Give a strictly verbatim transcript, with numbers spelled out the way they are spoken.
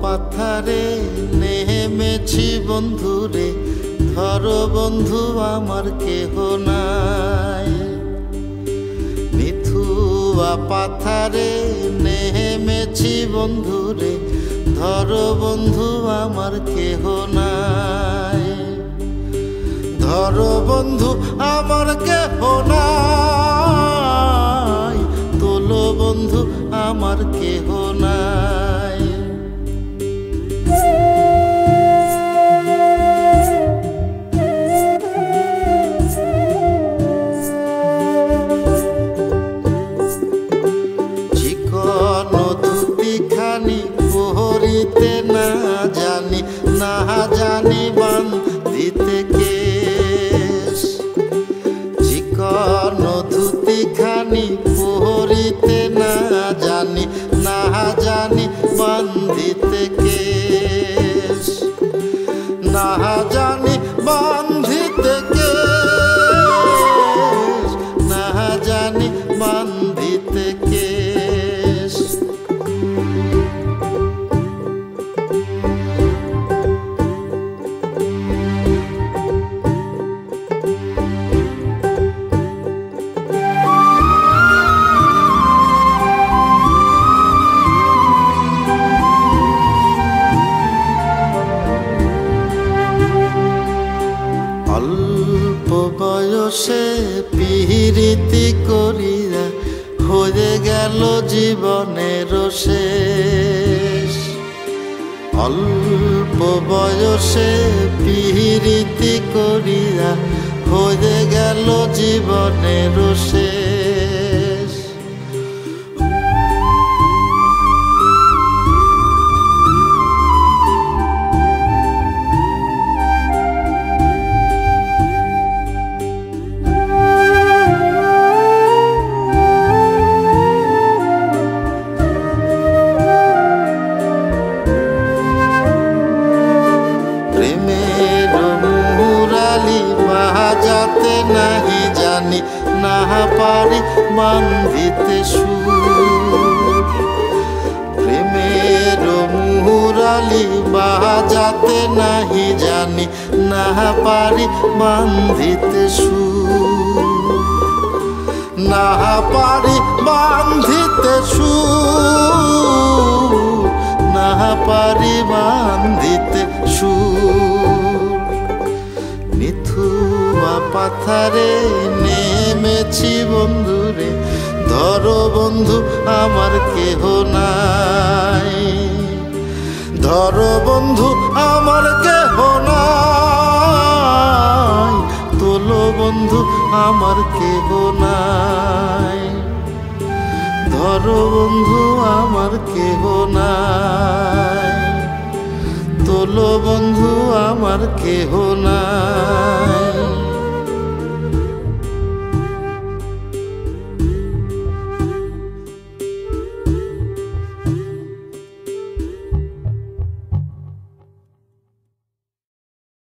পাথারে নেমেছি বন্ধুরে, ধরো বন্ধু আমার কেহ নাই। মিথুয়া পাথারে নেমেছি বন্ধুরে, ধরো বন্ধু আমার কেহ নাই। ধরো বন্ধু আমার কেহ নাই, তোলো বন্ধু আমার কেহ নাই। চিকন ধুতিখানি পরিতে না জানি, না জানি বান্ধিতে কেশ। চিকন ধুতিখানি পরিতে না জানি, না জানি বান্ধিতে কেশ। না জানি বান্ধিতে কেশ, না জানি বান্ধিতে কেশ। অল্প বয়সে পিরিতি করিয়া হয়ে গেল জীবনের শেষ। অল্প বয়সে পিরিতি করিয়া হয়ে গেল জীবনের শেষ। বাজাতে নাহি জানি, না পারি বান্ধিতে সুর। প্রেমের মুরালি বাজাতে নাহি জানি, না পারি বান্ধিতে সুর। না পারি বান্ধিতে সুর, না পারি বান্ধিতে সুর। মিথুয়া পাথারে নেমেছি বন্ধুরে, ধরো বন্ধু আমার কেহ নাই। ধরো বন্ধু আমার কেহ নাই, তোলো বন্ধু আমার কেহ নাই। ধরো বন্ধু আমার কেহ নাই, তোলো বন্ধু আমার কেহ নাই।